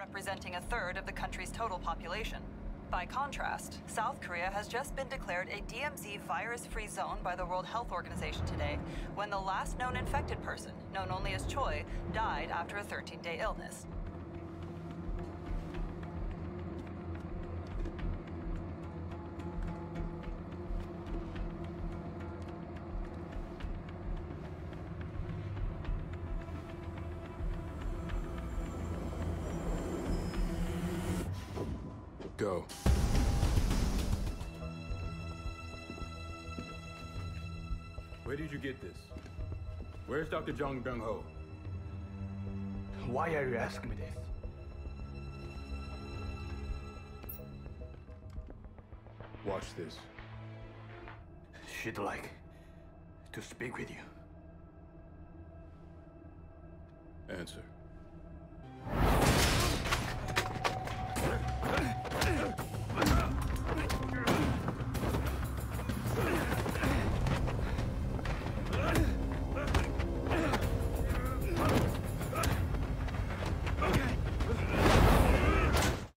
representing a third of the country's total population. By contrast, South Korea has just been declared a DMZ virus-free zone by the World Health Organization today, when the last known infected person, known only as Choi, died after a 13-day illness. Go. Where did you get this? Where's Dr. Jong Byung-ho? Why are you asking me this? Watch this. She'd like to speak with you. Answer.